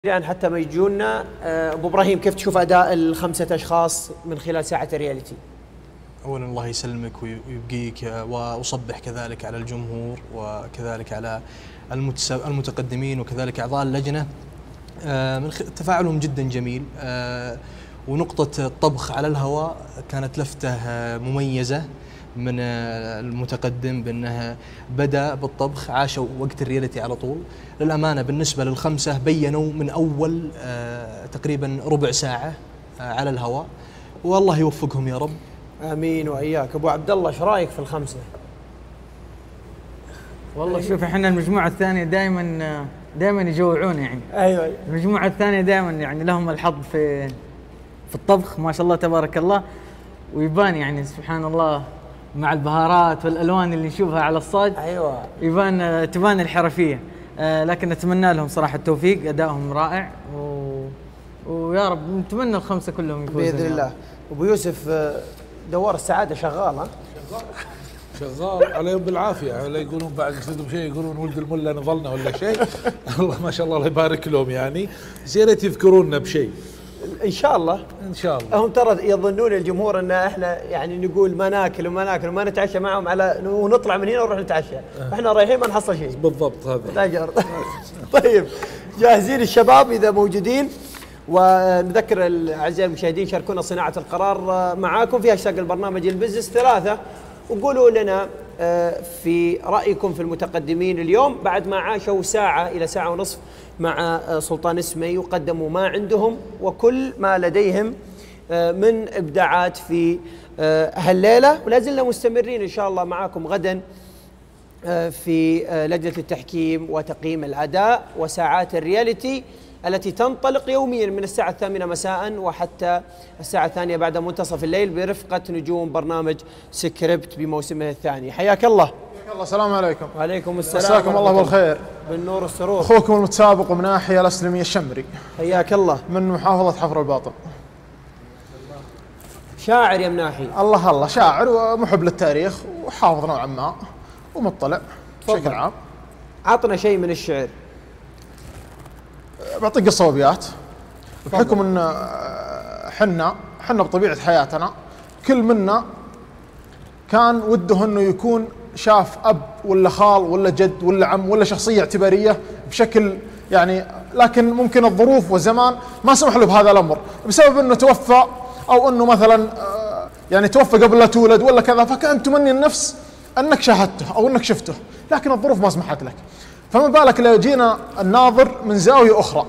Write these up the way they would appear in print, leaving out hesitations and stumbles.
الآن حتى ما يجونا أبو إبراهيم، كيف تشوف أداء الخمسة أشخاص من خلال ساعة الرياليتي؟ أولا الله يسلمك ويبقيك، وأصبح كذلك على الجمهور وكذلك على المتقدمين وكذلك أعضاء اللجنة. من تفاعلهم جدا جميل، ونقطة الطبخ على الهواء كانت لفتة مميزة من المتقدم، بأنه بدأ بالطبخ عاشوا وقت الرياليتي على طول. للأمانة بالنسبة للخمسة بينوا من أول تقريبا ربع ساعة على الهواء، والله يوفقهم يا رب. آمين وإياك. أبو عبد الله، إيش رأيك في الخمسة؟ والله شوف، احنا المجموعة الثانية دائما يجوعون يعني. أيوة. المجموعة الثانية دائما يعني لهم الحظ في الطبخ ما شاء الله تبارك الله، ويبان يعني سبحان الله مع البهارات والالوان اللي نشوفها على الصاج. ايوه، تبان الحرفيه. لكن نتمنى لهم صراحه التوفيق، ادائهم رائع ويا رب نتمنى الخمسه كلهم يفوزون باذن الله. ابو يوسف، دوار السعاده شغال؟ ها شغال عليهم بالعافيه. لا يقولون بعد يصيدوا شيء يقولون ولد الملا نظلنا ولا شيء. الله ما شاء الله، الله يبارك لهم. يعني يا ريت يذكرونا بشيء ان شاء الله. ان شاء الله. هم ترى يظنون الجمهور ان احنا يعني نقول ما ناكل وما نتعشى معهم على ونطلع من هنا ونروح نتعشى. احنا رايحين ما نحصل شيء. بالضبط هذا. طيب، جاهزين الشباب اذا موجودين؟ ونذكر الاعزائي المشاهدين، شاركونا صناعه القرار معاكم في هاشتاج البرنامج البزنس 3، وقولوا لنا في رايكم في المتقدمين اليوم بعد ما عاشوا ساعه الى ساعه ونصف مع سلطان اسمي، وقدموا ما عندهم وكل ما لديهم من ابداعات في هالليله. ولا زلنا مستمرين ان شاء الله معاكم غدا في لجنه التحكيم وتقييم الاداء وساعات الرياليتي التي تنطلق يوميا من الساعة 8 مساء وحتى الساعة 2 بعد منتصف الليل برفقة نجوم برنامج سكريبت بموسمه الثاني. حياك الله. حياك الله. السلام عليكم. وعليكم السلام. مساكم الله بالخير. بالنور والسرور. اخوكم المتسابق من ناحية الاسلمية الشمري. حياك الله. من محافظة حفر الباطن. شاعر يا مناحي. الله شاعر ومحب للتاريخ وحافظ نوعا ما ومطلع بشكل عام. عطنا شيء من الشعر. بعطيك قصة وابيات بحكم ان حنا بطبيعة حياتنا كل منا كان وده انه يكون شاف اب ولا خال ولا جد ولا عم ولا شخصية اعتبارية بشكل يعني، لكن ممكن الظروف والزمان ما سمح له بهذا الامر بسبب انه توفى، او انه مثلا يعني توفى قبل لا تولد ولا كذا، فكان تمني النفس انك شاهدته او انك شفته، لكن الظروف ما سمحت لك. فما بالك لو جينا الناظر من زاوية أخرى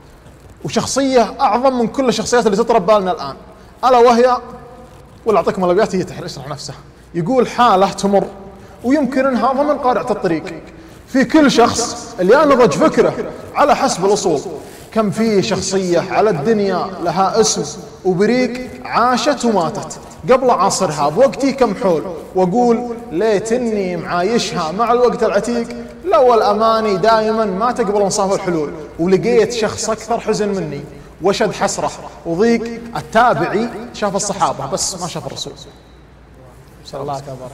وشخصية أعظم من كل الشخصيات اللي تطرب بالنا الآن، ألا وهي، ولا أعطيكم الأبيات هي تشرح نفسها. يقول: حالة تمر ويمكن إنها ضمن قارعة الطريق، في كل شخص اللي نضج فكره على حسب الأصول، كم في شخصية على الدنيا لها اسم وبريق، عاشت وماتت قبل عصرها بوقتي كم حول، وأقول ليت إني معايشها مع الوقت العتيق، لو الأماني دائما ما تقبل انصاف الحلول، ولقيت شخص أكثر حزن مني وشد حسرة وضيق، التابعي شاف الصحابة بس ما شاف الرسول. الله تبارك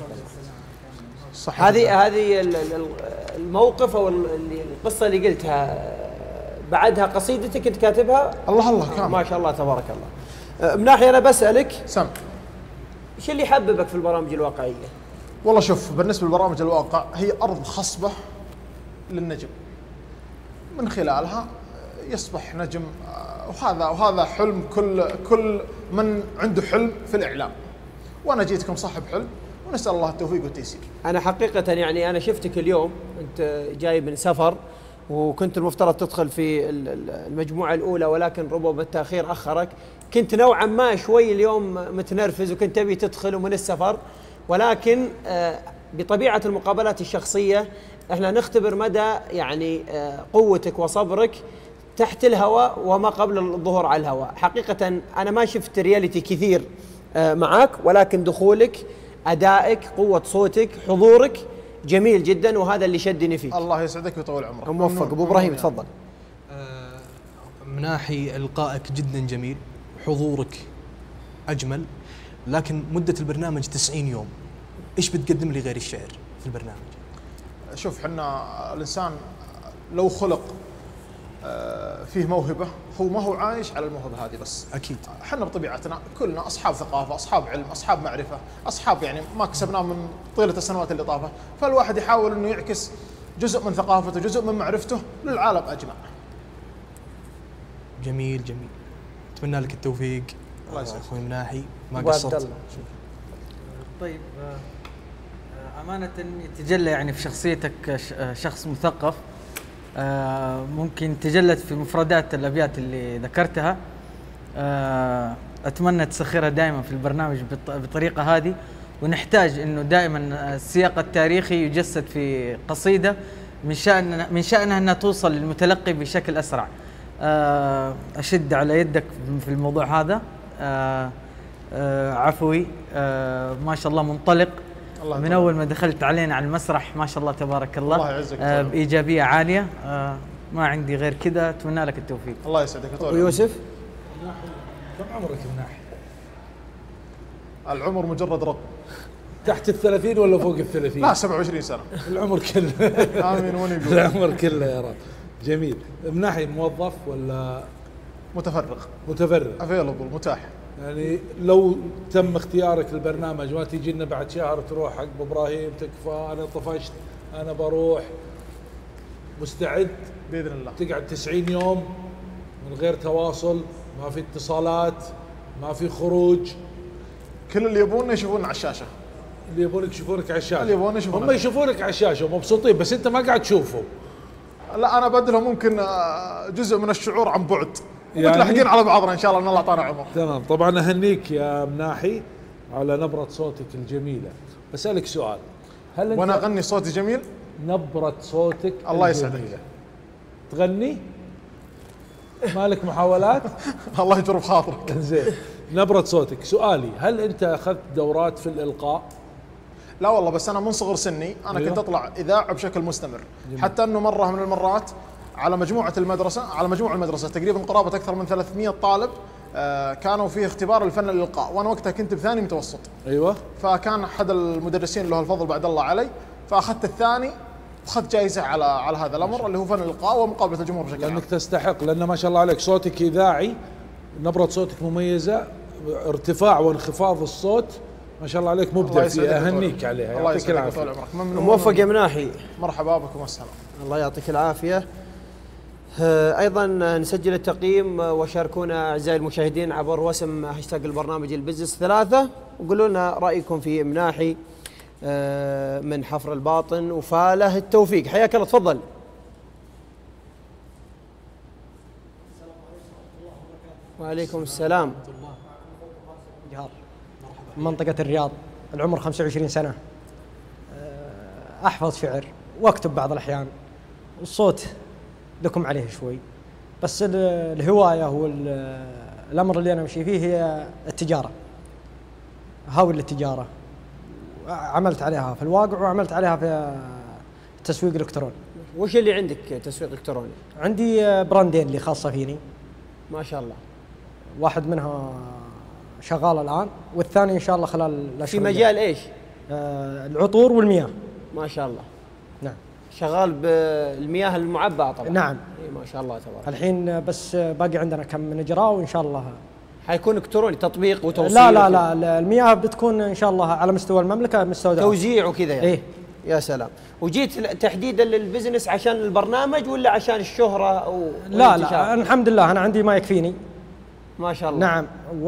الله. هذه الموقف أو القصة اللي قلتها بعدها قصيدتك أنت كاتبها؟ الله كامل. ما شاء الله تبارك الله. من ناحية أنا بسألك، سم، ايش اللي يحببك في البرامج الواقعية؟ والله شوف، بالنسبة للبرامج الواقع هي أرض خصبة للنجم، من خلالها يصبح نجم، وهذا حلم كل من عنده حلم في الإعلام، وأنا جيتكم صاحب حلم ونسأل الله التوفيق والتيسير. أنا حقيقة يعني أنا شفتك اليوم أنت جاي من سفر، وكنت المفترض تدخل في المجموعة الأولى ولكن ربما التأخير أخرك، كنت نوعا ما شوي اليوم متنرفز وكنت تبي تدخل ومن السفر، ولكن بطبيعة المقابلات الشخصية احنا نختبر مدى يعني قوتك وصبرك تحت الهواء وما قبل الظهور على الهواء. حقيقة أنا ما شفت رياليتي كثير معك، ولكن دخولك، أدائك، قوة صوتك، حضورك جميل جدا، وهذا اللي شدني فيك. الله يسعدك ويطول عمرك. موفق. أبو إبراهيم تفضل. مناحي إلقائك جدا جميل، حضورك أجمل، لكن مدة البرنامج 90 يوم، إيش بتقدم لي غير الشعر في البرنامج؟ شوف، حنا الإنسان لو خلق فيه موهبه، هو ما هو عايش على الموهبه هذه بس. اكيد. احنا بطبيعتنا كلنا اصحاب ثقافه، اصحاب علم، اصحاب معرفه، اصحاب يعني ما كسبناه من طيله السنوات اللي طافت، فالواحد يحاول انه يعكس جزء من ثقافته، جزء من معرفته للعالم اجمع. جميل جميل. اتمنى لك التوفيق الله يسعدك اخوي مناحي، ما أبو عبد قصرت. الله. طيب أمانة يتجلى يعني في شخصيتك شخص مثقف، ممكن تجلت في مفردات الأبيات اللي ذكرتها. أتمنى تسخرها دائما في البرنامج بالطريقة هذه، ونحتاج إنه دائما السياق التاريخي يجسد في قصيدة من شأنها أنها توصل للمتلقي بشكل أسرع. أشد على يدك في الموضوع هذا. عفوي، ما شاء الله منطلق من أول ما دخلت علينا على المسرح، ما شاء الله تبارك الله. الله يعزك. بإيجابية عالية. ما عندي غير كذا، أتمنى لك التوفيق. الله يسعدك. ويوسف كم عمرك مناحي؟ العمر مجرد رقم. تحت ال30 ولا فوق ال30؟ لا 27 سنه. العمر كله. امين وني يقول. العمر كله يا رب. جميل. مناحي موظف ولا متفرغ؟ متفرغ؟ افيلبل، متاح. يعني لو تم اختيارك البرنامج ما تيجي لنا بعد شهر تروح حق أبو ابراهيم تكفى انا طفشت انا بروح، مستعد باذن الله. تقعد 90 يوم من غير تواصل، ما في اتصالات، ما في خروج؟ كل اللي يبوننا يشوفونا على الشاشه. اللي يبونك يشوفونك على الشاشه. اللي يبوننا يشوفونا. هم يشوفونك على الشاشه ومبسوطين، بس انت ما قاعد تشوفه. لا انا بدلهم ممكن جزء من الشعور عن بعد، يعني متلاحقين على بعضنا ان شاء الله، ان الله اعطانا عمر. تمام. طبعا اهنيك يا مناحي على نبرة صوتك الجميلة. بسألك سؤال، هل انت وانا اغني صوتي جميل؟ نبرة صوتك الله الجميلة يسعدك. تغني؟ مالك محاولات؟ الله يجبر بخاطرك. زين. نبرة صوتك. سؤالي، هل انت اخذت دورات في الالقاء؟ لا والله، بس انا من صغر سني انا أيوه. كنت اطلع اذاعه بشكل مستمر. جميل. حتى انه مره من المرات على مجموعه المدرسه تقريبا قرابه اكثر من 300 طالب، كانوا في اختبار الفن الالقاء، وانا وقتها كنت بثاني متوسط. ايوه. فكان احد المدرسين له الفضل بعد الله علي، فاخذت الثاني واخذت جائزه على هذا الامر اللي هو فن الالقاء ومقابله الجمهور بشكل عام. لانك تستحق، لان ما شاء الله عليك صوتك اذاعي، نبرة صوتك مميزة، ارتفاع وانخفاض الصوت ما شاء الله عليك مبدع فيها، اهنيك عليها. الله يعطيك يسعدك طول العافية. عمرك. ممنون. موفق يا مناحي. مرحبا بكم والسلام. الله يعطيك العافية. أيضا نسجل التقييم وشاركونا أعزائي المشاهدين عبر وسم هاشتاج البرنامج البزنس 3، وقولوا لنا رأيكم في مناحي من حفر الباطن وفاله التوفيق. حياك الله، تفضل. وعليكم السلام. جهار منطقة الرياض، العمر 25 سنة. أحفظ شعر وأكتب بعض الأحيان، والصوت لكم عليه شوي، بس الهواية والأمر اللي أنا أمشي فيه هي التجارة. هاوي التجارة، عملت عليها في الواقع وعملت عليها في التسويق الإلكتروني. وش اللي عندك تسويق إلكتروني؟ عندي براندين اللي خاصة فيني، ما شاء الله. واحد منها شغال الآن، والثاني إن شاء الله خلال الأشهر في مجال إيش؟ العطور والمياه. ما شاء الله. نعم. شغال بالمياه المعبأة طبعا. نعم. ما شاء الله تبارك. الحين بس باقي عندنا كم من إجراء، وإن شاء الله حيكون إلكتروني، تطبيق وتوصيل؟ لا المياه بتكون إن شاء الله على مستوى المملكة، مستوى توزيع وكذا يعني. إيه. يا سلام. وجيت تحديدا للبزنس عشان البرنامج ولا عشان الشهرة أو لا الحمد لله أنا عندي ما يكفيني. ما شاء الله. نعم. و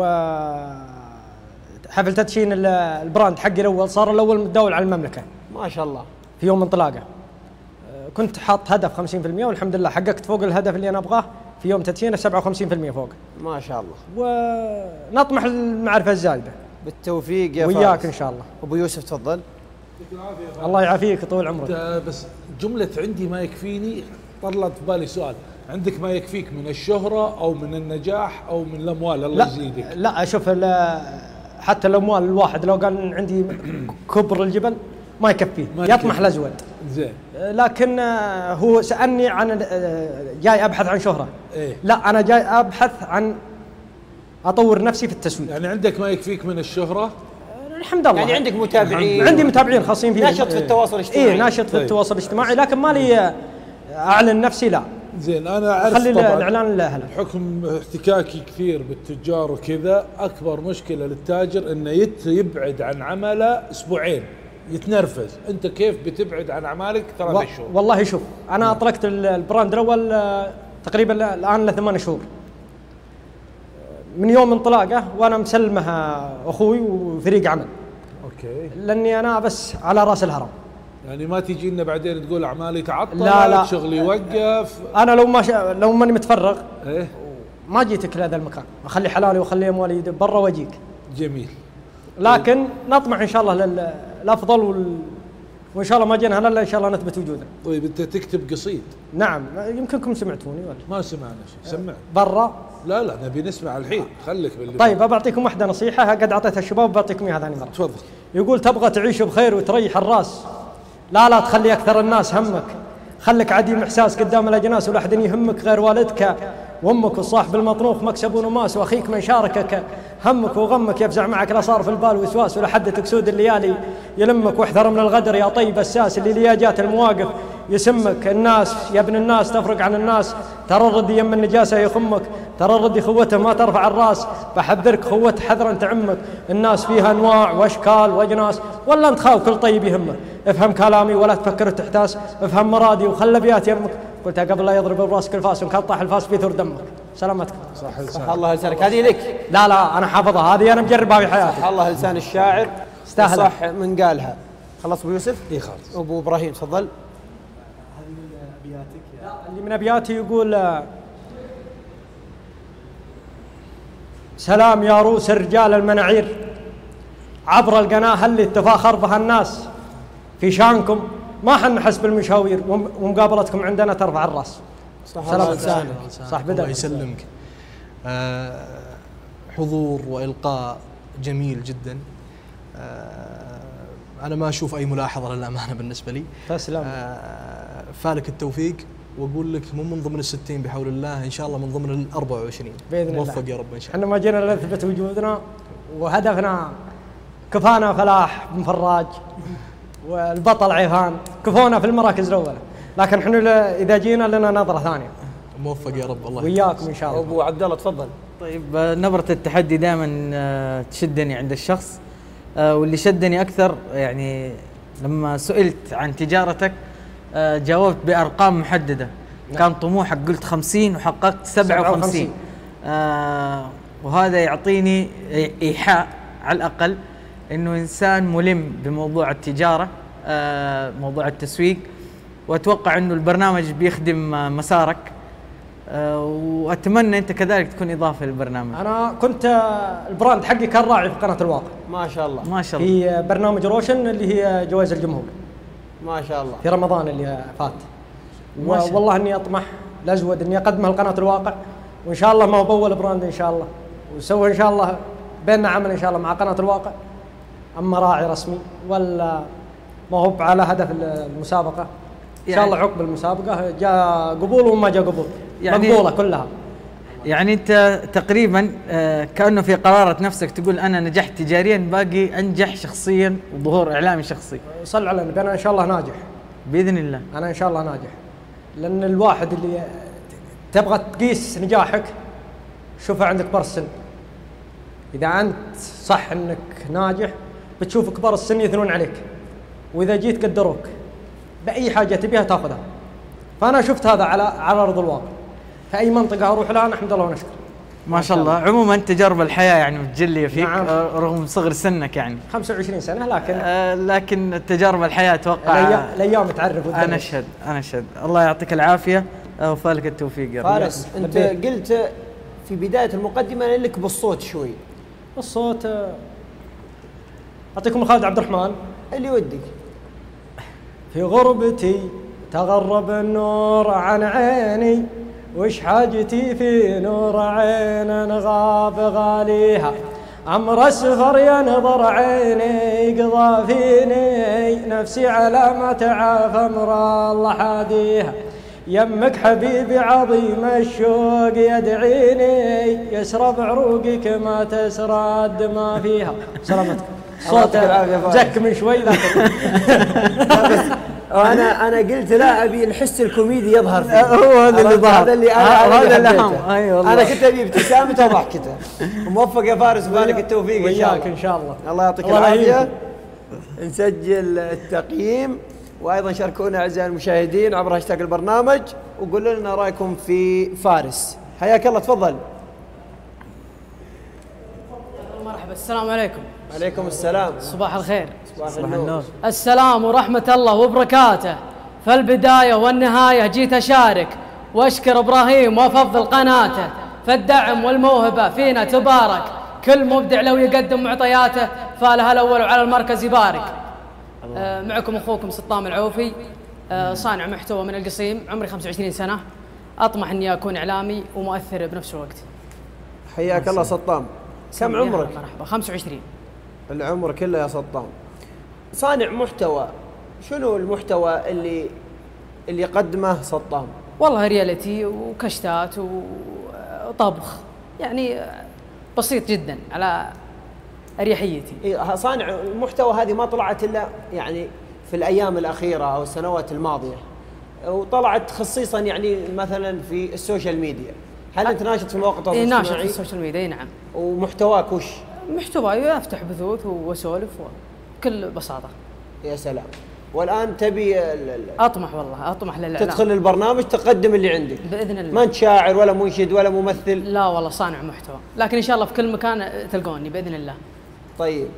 حفل تدشين البراند حقي الأول صار الأول متداول على المملكة. ما شاء الله. في يوم انطلاقه كنت حاط هدف 50%، والحمد لله حققت فوق الهدف اللي أنا أبغاه في يوم تدشينه 57% فوق. ما شاء الله. ونطمح للمعرفة الزايدة. بالتوفيق يا وياك فارس. إن شاء الله. أبو يوسف تفضل. الله يعافيك طول عمرك. بس جملة عندي ما يكفيني طلت في بالي سؤال، عندك ما يكفيك من الشهرة أو من النجاح أو من الأموال؟ الله يزيدك. لا شوف، حتى الأموال الواحد لو قال عندي كبر الجبل ما يكفيه، يطمح لأزود. زين. لكن هو سألني عن جاي أبحث عن شهرة. إيه؟ لا أنا جاي أبحث عن أطور نفسي في التسويق. يعني عندك ما يكفيك من الشهرة؟ الحمد لله. يعني عندك متابعين؟ عندي متابعين خاصين فيه. ناشط في التواصل الاجتماعي؟ ناشط في التواصل الاجتماعي، لكن ما لي أعلن نفسي. لا زين انا اعرف خلي طبعا الاعلان للاهل. بحكم احتكاكي كثير بالتجار وكذا، اكبر مشكله للتاجر انه يبعد عن عمله اسبوعين يتنرفز. انت كيف بتبعد عن اعمالك 3 شهور؟ والله شوف، انا اطلقت البراند الاول تقريبا الان له 8 شهور من يوم انطلاقه، وانا مسلمها اخوي وفريق عمل. اوكي. لاني انا بس على راس الهرم. يعني ما تيجي لنا بعدين تقول اعمالي تعطلت، لا. شغلي وقف. انا لو ماني متفرغ ايه ما جيتك لهذا المكان، اخلي حلالي واخلي اموالي برا واجيك. جميل. لكن نطمح ان شاء الله للافضل وان شاء الله ما جينا هلا الا ان شاء الله نثبت وجودنا. طيب انت تكتب قصيد؟ نعم، يمكنكم سمعتوني ولا ما سمعنا شيء. سمع برا. لا نبي نسمع الحين، خليك باللي طيب بعطيكم واحده نصيحه قد اعطيتها الشباب، بعطيكم اياها ثاني مره. تفضل. يقول تبغى تعيش بخير وتريح الراس، لا تخلي اكثر الناس همك، خلك عديم احساس قدام الاجناس، ولا احد يهمك غير والدك وامك والصاحب المطروخ، مكسب ونماس، واخيك من شاركك همك وغمك، يفزع معك لا صار في البال وسواس، ولا حد تكسود الليالي يلمك، واحذر من الغدر يا طيب الساس، اللي لياجات المواقف يسمك. الناس يا ابن الناس تفرق عن الناس، ترى الرد يم النجاسه يخمك، ترى الرد خوته ما ترفع الراس، بحذرك خوته حذرا تعمك، الناس فيها انواع واشكال واجناس، ولا انت خاف كل طيب يهمك، افهم كلامي ولا تفكر تحتاس، افهم مرادي وخلى بيات يمك، قلتها قبل لا يضرب براسك الفاس، وان كان طاح الفاس بيثور دمك. سلامتك. صح الله لسانك، هذه لك. لا انا حافظها، هذه انا مجربها في حياتي. صح الله لسان الشاعر، استاهل. صح من قالها. خلص ابو يوسف؟ اي خالص. ابو ابراهيم تفضل. اللي من ابياتي يقول سلام يا روس الرجال المناعير، عبر القناه اللي تفاخر بها الناس، في شانكم ما حنحس بالمشاوير، ومقابلتكم عندنا ترفع الراس. صح الله لسانك. صح بدأ. الله يسلمك. حضور والقاء جميل جدا. انا ما اشوف اي ملاحظه للامانه بالنسبه لي. تسلم. فالك التوفيق، واقول لك مو من ضمن ال60 بحول الله، ان شاء الله من ضمن ال24 باذن الله. موفق يا رب ان شاء الله. احنا ما جينا نثبت وجودنا، وهدفنا كفانا فلاح بن فراج والبطل عيفان، كفونا في المراكز الاولى، لكن احنا اذا جينا لنا نظره ثانيه. موفق يا رب. الله وياكم ان شاء الله. ابو عبد الله تفضل. طيب نبرة التحدي دائما تشدني عند الشخص، واللي شدني اكثر يعني لما سئلت عن تجارتك جاوبت بارقام محدده. نعم. كان طموحك قلت 50 وحققت 57. وهذا يعطيني ايحاء على الاقل انه انسان ملم بموضوع التجاره، موضوع التسويق، واتوقع انه البرنامج بيخدم مسارك، واتمنى انت كذلك تكون اضافه للبرنامج. انا كنت البراند حقي كان راعي في قناه الواقع. ما شاء الله. ما شاء الله. في برنامج روشن اللي هي جوائز الجمهور. ما شاء الله. في رمضان اللي فات. والله اني اطمح لازود اني اقدمها لقناه الواقع، وان شاء الله ما هو باول براند ان شاء الله، وسوي ان شاء الله بيننا عمل ان شاء الله مع قناه الواقع، اما راعي رسمي ولا ما هو على هدف المسابقه. ان شاء الله عقب المسابقه جاء قبول وما جاء قبول، يعني مقبوله كلها. يعني انت تقريبا كانه في قرارة نفسك تقول انا نجحت تجاريا، باقي انجح شخصيا وظهور اعلامي شخصي. صل على النبي، انا ان شاء الله ناجح باذن الله. انا ان شاء الله ناجح، لان الواحد اللي تبغى تقيس نجاحك شوفه عند كبار السن. اذا انت صح انك ناجح بتشوف كبار السن يثنون عليك، واذا جيت قدروك باي حاجه تبيها تاخذها. فانا شفت هذا على ارض الواقع، في اي منطقه اروح لها نحمد الله ونشكر. ما شاء الله. عموما تجارب الحياه يعني متجليه فيك. نعم. رغم صغر سنك يعني 25 سنه، لكن تجارب الحياه اتوقع الايام تعرف. انا اشهد. الله يعطيك العافيه وفالك التوفيق يا رب. فارس، انت قلت في بدايه المقدمه لك بالصوت شوي. الصوت اعطيكم خالد عبد الرحمن اللي ودك. في غربتي تغرب النور عن عيني، وش حاجتي في نور عين غاب غاليها، عمر السفر ينظر عيني قضى فيني، نفسي على ما تعافى امر الله حاديها، يمك حبيبي عظيم الشوق يدعيني، يسرب عروقك ما تسرى الدماء فيها. سلامتك. صوت زك من شوي لكن انا قلت لا ابي الحس الكوميدي يظهر فيه. هو هذا اللي ظهر، هذا اللي هذا اللي حبيته. اهم. اي والله انا كنت ابي ابتسامته وضحكته. موفق يا فارس وفالك التوفيق ان شاء الله. وياك ان شاء الله. الله يعطيك الله العافيه. يعينكم. نسجل التقييم، وايضا شاركونا اعزائي المشاهدين عبر هاشتاج البرنامج وقولوا لنا رايكم في فارس. حياك الله، تفضل. مرحبا، السلام عليكم. عليكم السلام. صباح الخير. صباح النور. السلام ورحمة الله وبركاته. في البداية والنهاية جيت أشارك وأشكر إبراهيم وأفضل قناته، فالدعم والموهبة فينا تبارك. كل مبدع لو يقدم معطياته فالها الأول وعلى المركز يبارك. معكم أخوكم سطام العوفي، صانع محتوى من القصيم، عمري 25 سنة، أطمح أني أكون إعلامي ومؤثر بنفس الوقت. حياك الله سطام. كم عمرك؟ مرحبا. 25. العمر كله يا سطام. صانع محتوى، شنو المحتوى اللي يقدمه سطام؟ والله رياليتي وكشتات وطبخ، يعني بسيط جدا على أريحيتي. إيه، صانع المحتوى هذه ما طلعت الا يعني في الايام الاخيره او السنوات الماضيه، وطلعت خصيصا يعني مثلا في السوشيال ميديا. هل انت ناشط في مواقع التواصل ناشط الاجتماعي؟ في السوشيال ميديا، نعم. ومحتواك وش؟ محتواي افتح بثوث واسولف بكل بساطه. يا سلام. والان تبي اطمح، والله اطمح للاعلام. تدخل البرنامج تقدم اللي عندك باذن الله. ما انت شاعر ولا منشد ولا ممثل؟ لا والله صانع محتوى، لكن ان شاء الله في كل مكان تلقوني باذن الله. طيب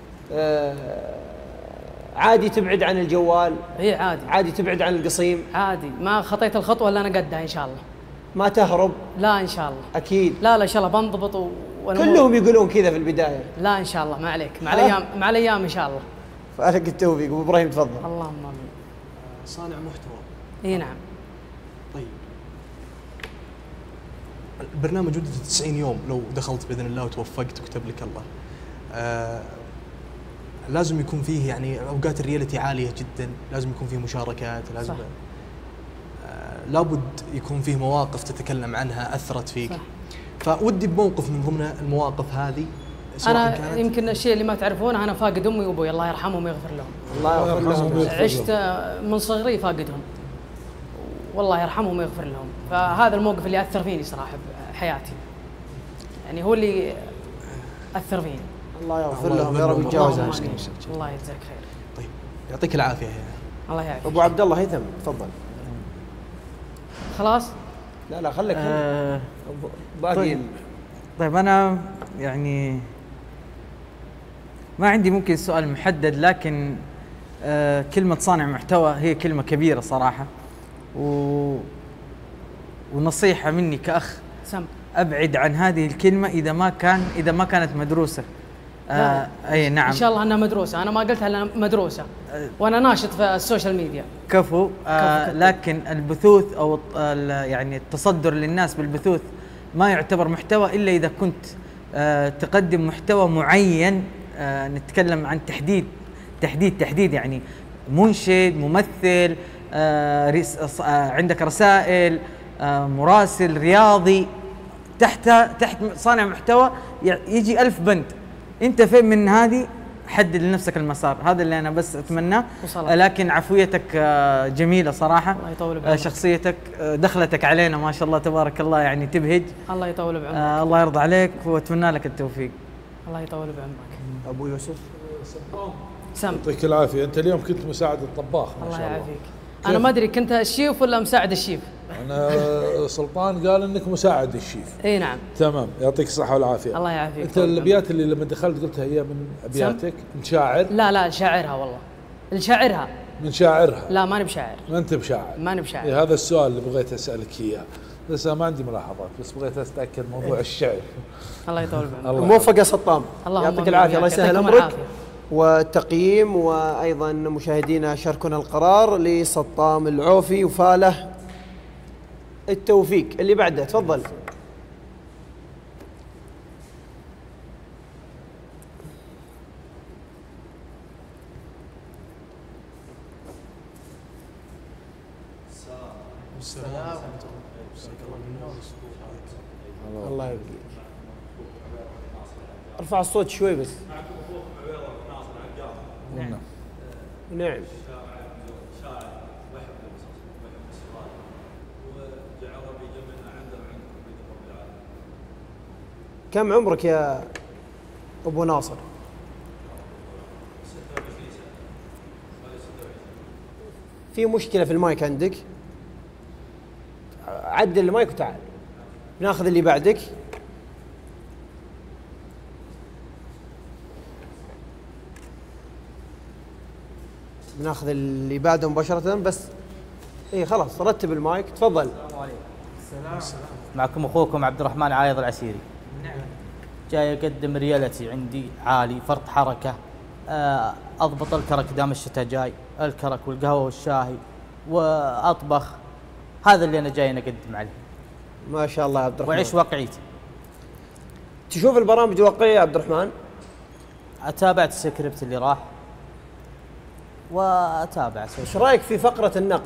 عادي تبعد عن الجوال؟ اي عادي. عادي تبعد عن القصيم؟ عادي، ما خطيت الخطوه الا انا قدها ان شاء الله. ما تهرب؟ لا ان شاء الله. اكيد. لا ان شاء الله بنضبط كلهم يقولون كذا في البدايه. لا ان شاء الله، ما عليك، مع الايام، مع الايام ان شاء الله. فالك التوفيق. ابو ابراهيم تفضل. اللهم امين. صانع محتوى. اي نعم. طيب البرنامج مدته 90 يوم، لو دخلت باذن الله وتوفقت وكتب لك الله، لازم يكون فيه يعني اوقات الرياليتي عاليه جدا، لازم يكون فيه مشاركات، لازم لابد يكون فيه مواقف تتكلم عنها اثرت فيك. صح. فودي بموقف من ضمن المواقف هذه. انا يمكن الشيء اللي ما تعرفونه، انا فاقد امي وابوي الله يرحمهم ويغفر لهم. الله يغفر لهم. عشت من صغري فاقدهم والله يرحمهم ويغفر لهم، فهذا الموقف اللي اثر فيني صراحه بحياتي، يعني هو اللي اثر فيني. الله يغفر لهم يا رب يتجاوزها. الله يجزاك خير. طيب يعطيك العافيه. الله يعافيك. ابو عبد الله هيثم تفضل. خلاص. لا خليك باقي. طيب انا يعني ما عندي ممكن سؤال محدد، لكن كلمة صانع محتوى هي كلمة كبيرة صراحة، ونصيحة مني كأخ أبعد عن هذه الكلمة إذا ما كانت مدروسة. أي نعم إن شاء الله أنها مدروسة، أنا ما قلتها إلا مدروسة، وأنا ناشط في السوشيال ميديا. كفو. لكن البثوث أو يعني التصدر للناس بالبثوث ما يعتبر محتوى إلا إذا كنت تقدم محتوى معين. نتكلم عن تحديد يعني منشد، ممثل، عندك رسائل، مراسل رياضي، تحت صانع محتوى يجي 1000 بند. انت فين من هذه؟ حدد لنفسك المسار، هذا اللي انا بس اتمناه. لكن عفويتك جميلة صراحة، الله يطول بعمرك. شخصيتك، دخلتك علينا ما شاء الله تبارك الله، يعني تبهج. الله يطول بعمرك. الله يرضى عليك واتمنى لك التوفيق. الله يطول بعمرك. ابو يوسف سم، يعطيك العافيه. انت اليوم كنت مساعد الطباخ ما الله شاء الله. يعافيك. انا ما ادري كنت الشيف ولا مساعد الشيف. انا سلطان قال انك مساعد الشيف. اي نعم. تمام، يعطيك الصحه والعافيه. الله يعافيك. انت الابيات اللي لما دخلت قلتها هي من ابياتك؟ من شاعر؟ لا شاعرها والله. الشاعرها من شاعرها؟ لا ماني بشاعر. ما انت بشاعر؟ ماني بشاعر. إيه هذا السؤال اللي بغيت اسالك اياه، بس ما عندي ملاحظات، بس بغيت اتاكد موضوع الشعر. الله يطول بعمرك. موفق يا سطام. يعطيك العافيه. الله يسهل امرك. والتقييم، وايضا مشاهدينا شاركونا القرار لسطام العوفي وفاله التوفيق. اللي بعده تفضل. الله يبقيك. ارفع الصوت شوي بس. نعم. كم عمرك يا ابو ناصر؟ في مشكلة في المايك عندك؟ عدل المايك وتعال. ناخذ اللي بعدك. بناخذ اللي بعده مباشرة بس. اي خلاص رتب المايك، تفضل. السلام. معكم اخوكم عبد الرحمن عايض العسيري. نعم. جاي اقدم ريالتي عندي عالي، فرط حركة، اضبط الكرك دام الشتاء جاي، الكرك والقهوة والشاي واطبخ. هذا اللي انا جاي اقدم عليه. ما شاء الله يا عبد الرحمن. وعيش واقعيتي. تشوف البرامج الواقعية يا عبد الرحمن؟ اتابعت السكريبت اللي راح واتابع. ايش رايك في فقرة النقد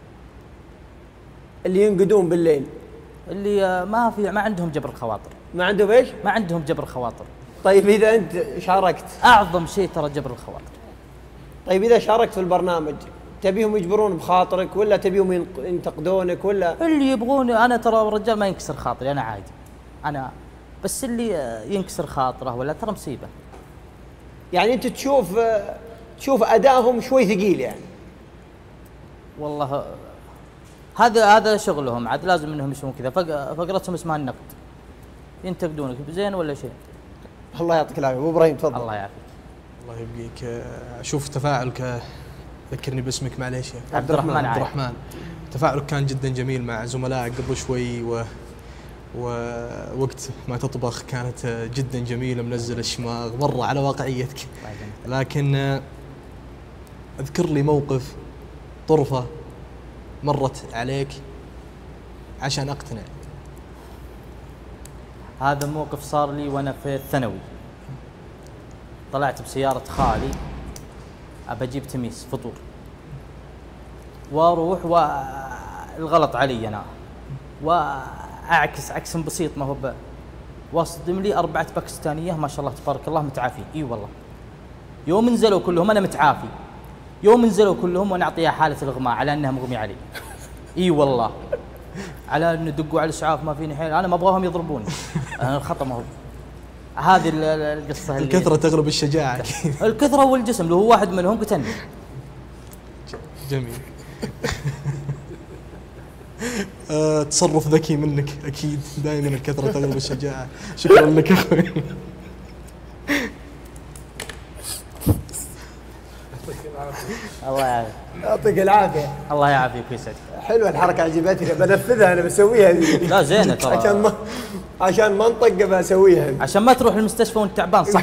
اللي ينقدون بالليل؟ اللي ما عندهم جبر خواطر. ما عندهم ايش؟ ما عندهم جبر خواطر. طيب اذا انت شاركت؟ اعظم شيء ترى جبر الخواطر. طيب اذا شاركت في البرنامج تبيهم يجبرون بخاطرك ولا تبيهم ينتقدونك ولا؟ اللي يبغوني انا ترى رجال ما ينكسر خاطري، انا عادي. انا بس اللي ينكسر خاطره ولا ترى مصيبه. يعني انت تشوف ادائهم شوي ثقيل يعني؟ والله هذا شغلهم، عاد لازم انهم يسوون كذا. فقرتهم اسمها النقد، ينتقدونك بزين ولا شيء. الله يعطيك العافيه. ابو ابراهيم تفضل. الله يعافيك. الله يبقيك. اشوف تفاعلك، ذكرني باسمك معليش. عبد الرحمن. عبد الرحمن. تفاعلك كان جدا جميل مع زملائك قبل شوي، ووقت ما تطبخ كانت جدا جميله، منزل الشماغ مره على واقعيتك. لكن اذكر لي موقف طرفه مرت عليك عشان اقتنع. هذا موقف صار لي وانا في الثانوي. طلعت بسياره خالي ابى اجيب تميس فطور، واروح والغلط علي انا، واعكس عكس بسيط ما هو واصدم لي 4 باكستانيه ما شاء الله تبارك الله متعافين. اي والله يوم نزلوا كلهم انا متعافي، يوم نزلوا كلهم وانا اعطيها حاله الاغماء على انها مغمي علي. اي والله على انه دقوا على الاسعاف ما فيني حيل، انا ما ابغاهم يضربوني. انا الخطا ما هو هذه القصه. الكثره تغلب الشجاعه. الكثره والجسم، لو هو واحد منهم قتلني. جميل. تصرف ذكي منك اكيد، دائما الكثره تغلب الشجاعه. شكرا لك اخوي. الله يعافيك. يعطيك العافيه. الله يعافيك ويسعدك. حلوه الحركه عجبتني، بنفذها انا بسويها ذي. لا زينه ترى. عشان ما انطق بسويها عشان ما تروح المستشفى وانت تعبان. صح.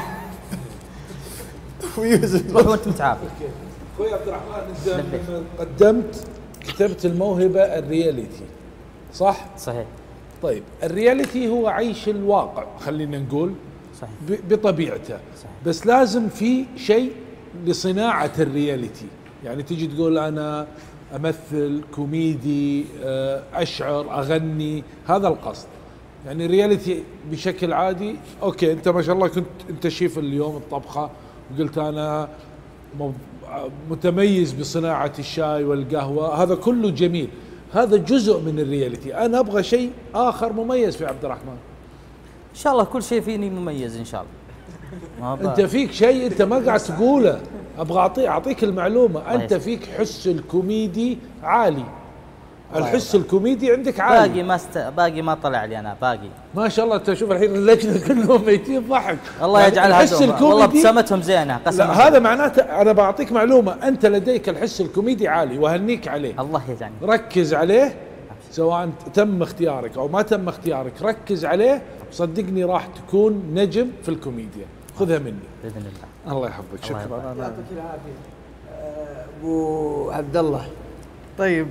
ويوسف روح وانت متعافي. اخوي عبد الرحمن، انت لما قدمت كتبت الموهبه الرياليتي صح؟ صحيح. طيب الرياليتي هو عيش الواقع خلينا نقول. صحيح. بطبيعته. صحيح. بس لازم في شيء لصناعه الرياليتي، يعني تجي تقول انا امثل كوميدي، اشعر، اغني، هذا القصد. يعني رياليتي بشكل عادي اوكي، انت ما شاء الله كنت انت شيف اليوم الطبخه وقلت انا متميز بصناعه الشاي والقهوه، هذا كله جميل، هذا جزء من الرياليتي. انا ابغى شيء اخر مميز في عبد الرحمن. ان شاء الله كل شيء فيني مميز ان شاء الله. انت فيك شيء انت ما قاعد تقوله، ابغى اعطيك المعلومه. انت فيك حس الكوميدي عالي، الحس الكوميدي عندك عالي. باقي ما طلع لي انا باقي. ما شاء الله. انت شوف الحين اللجنه كلهم ميتين ضحك. الله يعني يجعلها الحس الكوميدي والله ابتسامتهم زينه قسما. هذا معناته انا بعطيك معلومه، انت لديك الحس الكوميدي عالي واهنيك عليه. الله يجعلني. ركز عليه سواء تم اختيارك او ما تم اختيارك، ركز عليه صدقني راح تكون نجم في الكوميديا. خذها مني باذن الله. الله يحفظك. شكرا. يعطيك العافيه. ابو عبد الله. طيب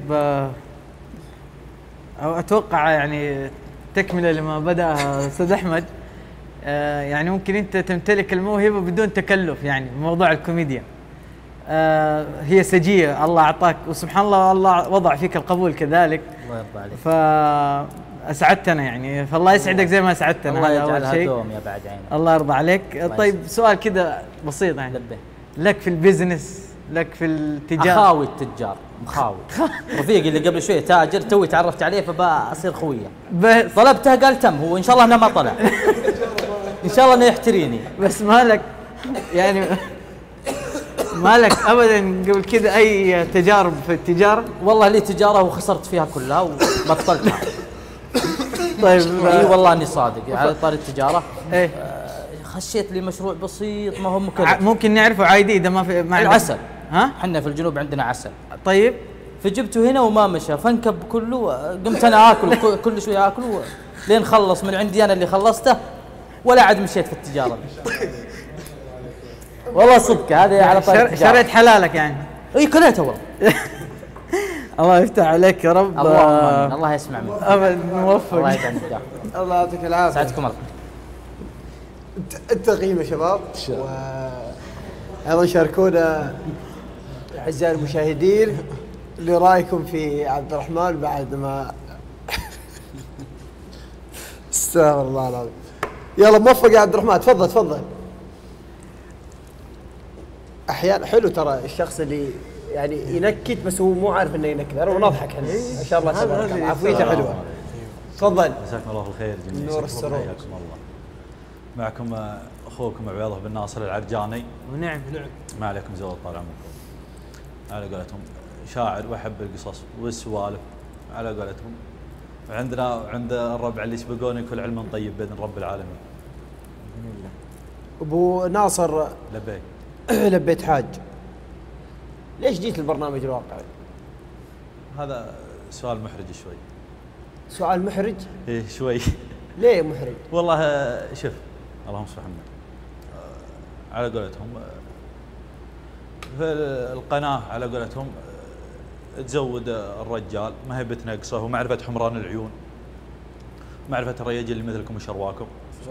اتوقع يعني تكمله لما بدأ استاذ احمد. يعني ممكن انت تمتلك الموهبه بدون تكلف، يعني موضوع الكوميديا هي سجيه الله اعطاك، وسبحان الله الله وضع فيك القبول كذلك. الله يرضى عليك. فاسعدتنا يعني، فالله يسعدك زي ما اسعدتنا. الله يجعلها دوم يا بعد عينك. الله يرضى عليك. طيب سؤال كذا بسيط يعني، لك في البزنس، لك في التجاره؟ اخاوي التجار، مخاوي. رفيقي اللي قبل شوي تاجر توي تعرفت عليه فبا اصير خويه. طلبته قال تم، هو ان شاء الله انه ما طلع. ان شاء الله انه يحتريني. بس مالك يعني مالك ابدا قبل كذا اي تجارب في التجاره؟ والله لي تجاره وخسرت فيها كلها وبطلتها. طيب اي والله اني صادق على طار التجاره. ايه خشيت لي مشروع بسيط ما هو مكلف. ممكن نعرفه عادي اذا ما في العسل. ها احنا في الجنوب عندنا عسل. طيب فجبته هنا وما مشى فانكب كله. قمت انا اكل كل شوي اكل لين خلص من عندي انا اللي خلصته ولا عاد مشيت في التجاره. والله صدق هذا على طار التجاره. شريت حلالك يعني؟ اي كليته والله. الله يفتح عليك يا رب. الله يسمع منك. ابد موفق. الله يسعدك. الله يعطيك العافيه. سعدكم الله. التقييم يا شباب. ايضا شاركونا اعزائي المشاهدين لرايكم في عبد الرحمن بعد ما استغفر الله العظيم. يلا موفق يا عبد الرحمن. تفضل تفضل. احيانا حلو ترى الشخص اللي يعني ينكت بس هو مو عارف انه ينكت. انا ونضحك احنا ما شاء الله تبارك الله عفويته حلوه. تفضل. مساكم الله بالخير جميعا. نور السرور. حياكم الله. معكم اخوكم عبيضه بن ناصر العرجاني. ونعم ما عليكم زود طال عمركم. على قولتهم شاعر واحب القصص والسوالف على قولتهم. عند الربع اللي يسبقوني كل علم طيب باذن رب العالمين. ابو ناصر لبيك. لبيت حاج. ليش جيت البرنامج الواقعي؟ هذا سؤال محرج شوي. سؤال محرج؟ ايه شوي. ليه محرج؟ والله شوف اللهم صل محمد. على قولتهم في القناه على قولتهم تزود الرجال ما هي بتنقصه ومعرفه حمران العيون. معرفه الرياجل اللي مثلكم وشرواكم.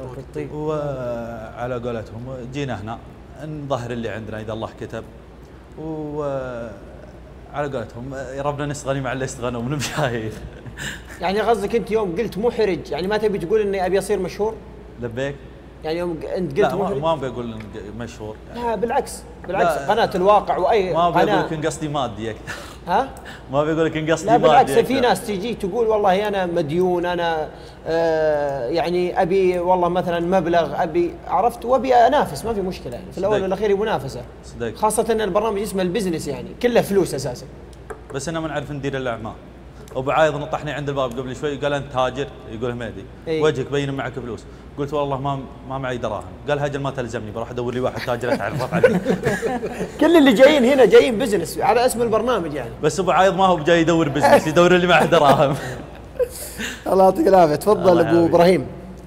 وعلى قولتهم جينا هنا نظهر اللي عندنا اذا الله كتب. وعلى قولتهم يا ربنا نستغني مع اللي يستغنوا من المشاهير. يعني قصدك انت يوم قلت محرج يعني ما تبي تقول اني ابي اصير مشهور؟ لبيك. يعني يوم انت قلت لا ما بقول مشهور يعني. لا بالعكس قناه الواقع واي ما قناه. بقول لك قصدي مادي اكثر. ها؟ ما بقول لك قصدي لا مادي. بالعكس أكثر. في ناس تجي تقول والله انا مديون انا يعني ابي والله مثلا مبلغ ابي عرفت وابي انافس ما في مشكله يعني في الاول والاخير هي منافسه. صدق. خاصه ان البرنامج اسمه البزنس يعني كله فلوس اساسا. بس انا ما نعرف ندير الاعمال. ابو عايض نطحني عند الباب قبل شوي قال انت تاجر يقول مهدي إيه؟ وجهك بين معك فلوس. قلت والله ما معي دراهم. قال هاجل ما تلزمني بروح ادور لي واحد تاجر اتعرف عليه. كل اللي جايين هنا جايين بزنس على اسم البرنامج يعني. بس ابو عايض ما هو جاي يدور بزنس يدور اللي معه دراهم. الله يعطيك العافيه. تفضل ابو ابراهيم.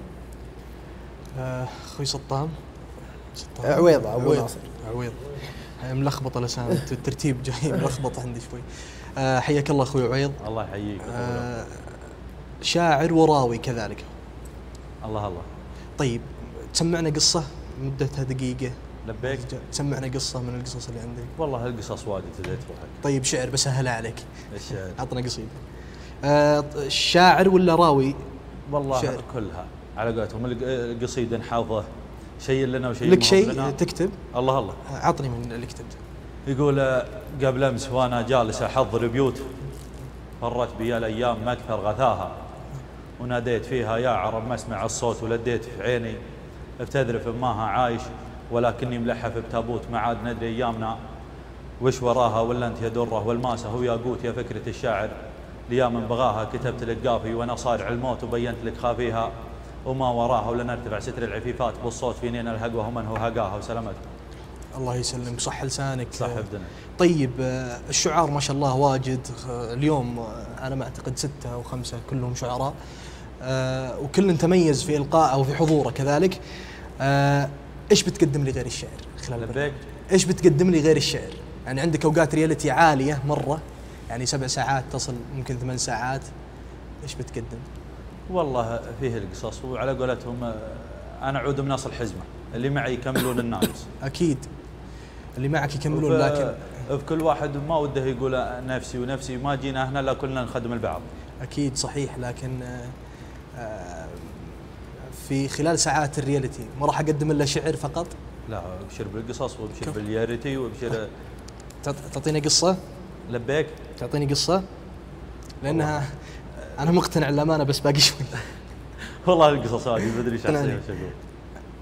اخوي سطام. عويضه ابو ناصر. عويض ملخبطه لسان الترتيب جاي ملخبط عندي شوي. حياك الله اخوي عويض. الله يحييك. شاعر وراوي كذلك. الله الله. طيب تسمعنا قصه مدتها دقيقه. لبيك. تسمعنا قصه من القصص اللي عندك. والله القصص واجد تدري. طيب شعر بسهلها عليك. الشعر. عطنا قصيده. شاعر ولا راوي؟ والله شعر. كلها على قولتهم القصيده نحافظه شيء لنا وشيء لك شيء تكتب؟ الله الله. عطني من اللي كتبته. يقول قبل امس وانا جالس احضر بيوت فرت بي الايام ما اكثر غثاها وناديت فيها يا عرب ما اسمع الصوت ولديت في عيني بتذرف ماها عايش ولكني ملحف بتابوت ما عاد ندري ايامنا وش وراها ولا انت يا دره والماسه هو ياقوت يا فكره الشاعر ليا من بغاها كتبت لك قافي وانا صارع الموت وبينت لك خافيها وما وراها ولا نرتفع ستر العفيفات بالصوت فينين الهقوه ومن هو هقاها وسلامتكم. الله يسلمك صح لسانك. صح بدنا. طيب الشعار ما شاء الله واجد اليوم انا ما اعتقد 6 أو 5 كلهم شعراء وكل تميز في القاء او في حضوره كذلك. ايش بتقدم لي غير الشعر خلال البرنامج؟ ايش بتقدم لي غير الشعر؟ يعني عندك اوقات رياليتي عاليه مره يعني 7 ساعات تصل ممكن 8 ساعات. ايش بتقدم؟ والله فيه القصص وعلى قولتهم انا عود بناص الحزمه اللي معي يكملون الناس. اكيد اللي معك يكملون لكن في كل واحد ما وده يقول نفسي ونفسي ما جينا هنا لا كلنا نخدم البعض. اكيد صحيح لكن في خلال ساعات الرياليتي ما راح اقدم الا شعر فقط. لا ابشر بالقصص وابشر بالرياليتي وابشر. تعطيني قصه؟ لبيك. تعطيني قصه لانها انا مقتنع للامانه بس باقي شوي. والله القصص هذه ما ادري ايش اقول.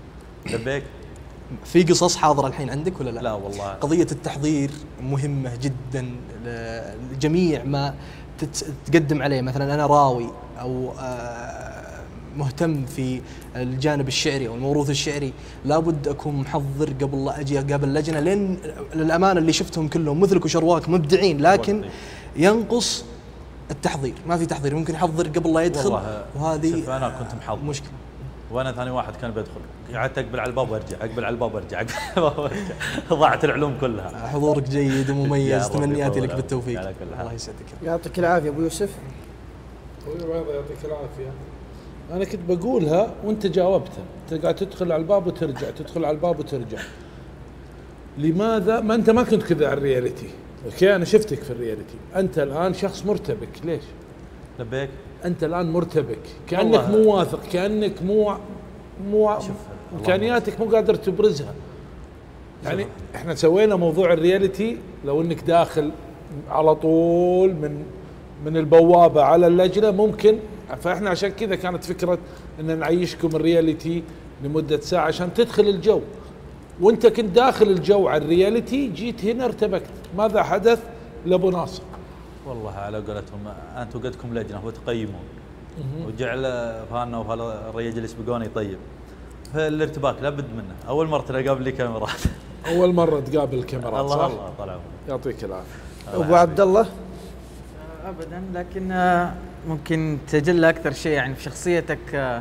لبيك. في قصص حاضرة الحين عندك ولا لا؟ لا والله. قضية التحضير مهمة جدا لجميع ما تقدم عليه. مثلا أنا راوي أو مهتم في الجانب الشعري أو الموروث الشعري، لابد أكون محضر قبل لا أجي أقابل اللجنة، لأن للأمانة اللي شفتهم كلهم مثلك وشرواك مبدعين، لكن ينقص التحضير. ما في تحضير، ممكن يحضر قبل لا يدخل، وهذه أنا كنت محضر مشكلة. وانا ثاني واحد كان بيدخل، قعدت اقبل على الباب وارجع، اقبل على الباب وارجع، اقبل على الباب وارجع. ضاعت العلوم كلها. حضورك جيد ومميز، تمنياتي لك بالتوفيق. الله يسعدك. يعطيك العافيه ابو يوسف. ابوي بيضة يعطيك العافيه. انا كنت بقولها وانت جاوبتها، انت قاعد تدخل على الباب وترجع، تدخل على الباب وترجع. لماذا ما انت ما كنت كذا على الرياليتي؟ اوكي انا شفتك في الرياليتي، انت الان شخص مرتبك. ليش؟ لبيك. انت الان مرتبك، كانك مو واثق، كانك مو امكانياتك مو قادر تبرزها. يعني احنا سوينا موضوع الرياليتي، لو انك داخل على طول من البوابه على اللجنه ممكن، فاحنا عشان كذا كانت فكره ان نعيشكم الرياليتي لمده ساعه عشان تدخل الجو. وانت كنت داخل الجو على الرياليتي، جيت هنا ارتبكت. ماذا حدث لابو ناصر؟ والله على قولتهم انتم قدكم لجنه وتقيمون، وجعل فانا وهالرجال اللي سبقوني طيب. فالارتباك لابد منه، اول مره تقابل لي كاميرات. اول مره تقابل الكاميرات. الله الله طال يعطيك العافيه. ابو عبد الله. ابدا، لكن ممكن تجلى اكثر شيء يعني في شخصيتك.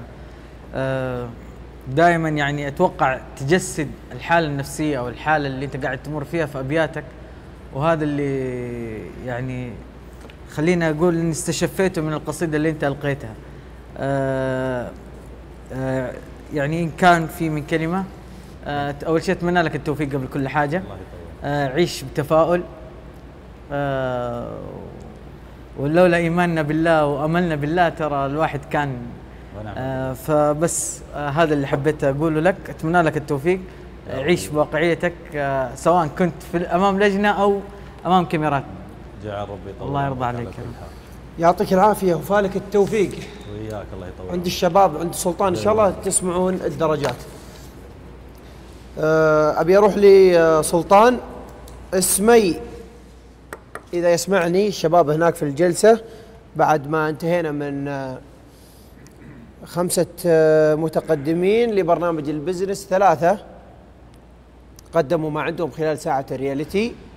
دائما يعني اتوقع تجسد الحاله النفسيه او الحاله اللي انت قاعد تمر فيها في ابياتك، وهذا اللي يعني خلينا اقول اني استشفيته من القصيده اللي انت القيتها. يعني ان كان في من كلمه، اول شيء اتمنى لك التوفيق قبل كل حاجه. عيش بتفاؤل، ولولا ايماننا بالله واملنا بالله ترى الواحد كان فبس هذا اللي حبيت اقوله لك. اتمنى لك التوفيق، عيش بواقعيتك، سواء كنت في امام لجنه او امام كاميرات. جعل ربي يطول. الله يرضى عليك. يعطيك العافيه وفالك التوفيق. وياك الله يطول. عند الشباب، عند سلطان ان شاء الله تسمعون الدرجات. ابي اروح لسلطان. اسمي اذا يسمعني الشباب هناك في الجلسه، بعد ما انتهينا من 5 متقدمين لبرنامج البزنس، 3 قدموا ما عندهم خلال ساعة الرياليتي.